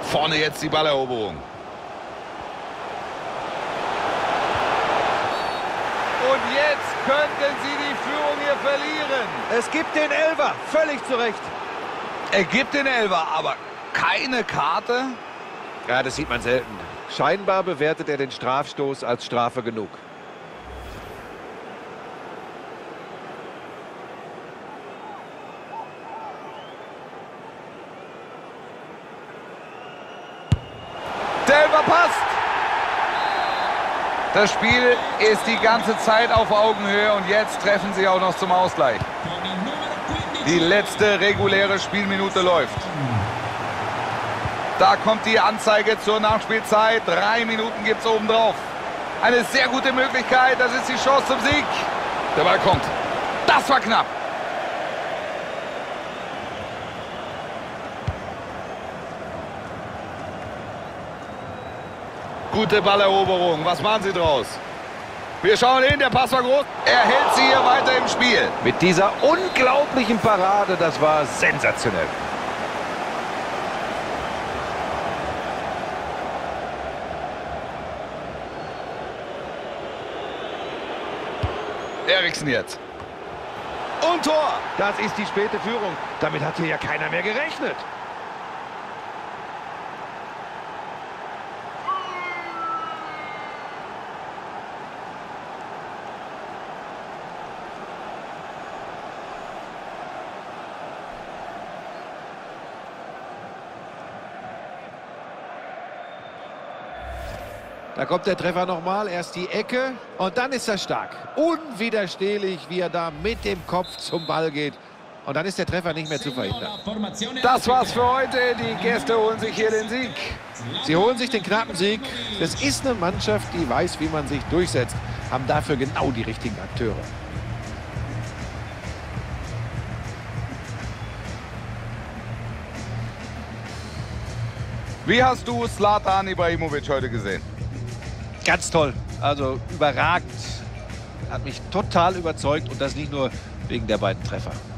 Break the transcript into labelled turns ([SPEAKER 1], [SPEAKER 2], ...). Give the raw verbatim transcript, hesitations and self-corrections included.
[SPEAKER 1] Vorne jetzt die Balleroberung.
[SPEAKER 2] Und jetzt könnten sie die Führung hier verlieren.
[SPEAKER 3] Es gibt den Elfer, völlig zu Recht.
[SPEAKER 1] Er gibt den Elfer, aber keine Karte.
[SPEAKER 3] Ja, das sieht man selten. Scheinbar bewertet er den Strafstoß als Strafe genug.
[SPEAKER 1] Der Elfer passt. Das Spiel ist die ganze Zeit auf Augenhöhe und jetzt treffen sie auch noch zum Ausgleich. Die letzte reguläre Spielminute läuft. Da kommt die Anzeige zur Nachspielzeit. Drei Minuten gibt es obendrauf. Eine sehr gute Möglichkeit. Das ist die Chance zum Sieg. Der Ball kommt. Das war knapp. Gute Balleroberung. Was machen sie draus? Wir schauen hin. Der Pass war groß. Er hält sie hier weiter im Spiel.
[SPEAKER 3] Mit dieser unglaublichen Parade, das war sensationell.
[SPEAKER 1] Eriksen jetzt.
[SPEAKER 3] Und Tor! Das ist die späte Führung. Damit hat hier ja keiner mehr gerechnet. Da kommt der Treffer nochmal, erst die Ecke und dann ist er stark. Unwiderstehlich, wie er da mit dem Kopf zum Ball geht. Und dann ist der Treffer nicht mehr zu verhindern.
[SPEAKER 1] Das war's für heute. Die Gäste holen sich hier den Sieg.
[SPEAKER 3] Sie holen sich den knappen Sieg. Das ist eine Mannschaft, die weiß, wie man sich durchsetzt. Haben dafür genau die richtigen Akteure.
[SPEAKER 1] Wie hast du Zlatan Ibrahimovic heute gesehen?
[SPEAKER 3] Ganz toll, also überragend. Hat mich total überzeugt und das nicht nur wegen der beiden Treffer.